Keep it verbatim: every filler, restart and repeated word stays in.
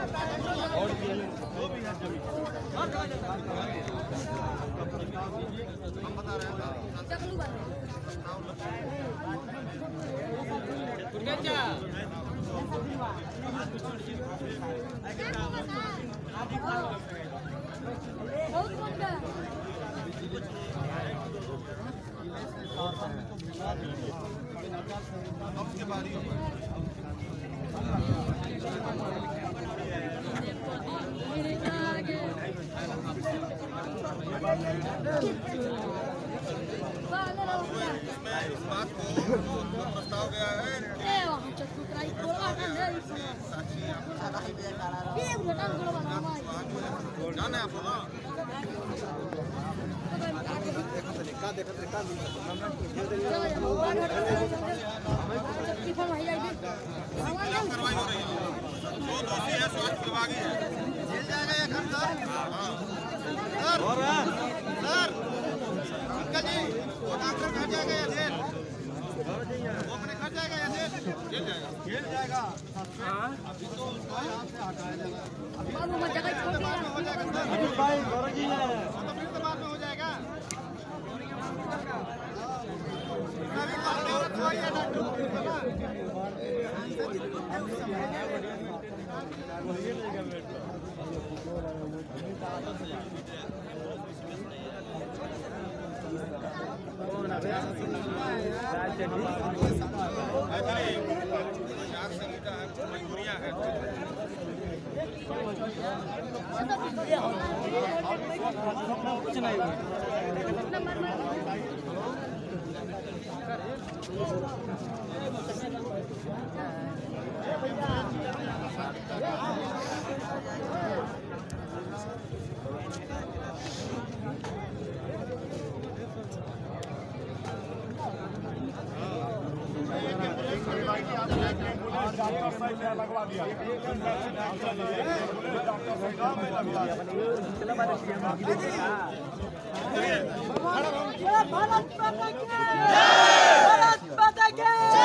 उसके बाद इस बात को प्रस्ताव गया है जाने आप कार्रवाई हो रही है। दो दोषी है, स्वास्थ्य विभागी है, जेल जाएगा या घर sir? Sir sir uncle ji वो डॉक्टर घर जाएगा या जेल? वो अपने घर जाएगा या जेल? जेल जाएगा। जेल जाएगा। अभी तो उसको यहाँ से हटाया जाएगा। अभी तो बाद में हो जाएगा सर। तो फिर तो बाद में हो जाएगा। अभी तो है डॉक्टर संहिता है, मजबूरियाँ हैं। कुछ नहीं लगवा दिया भारत माता की जय।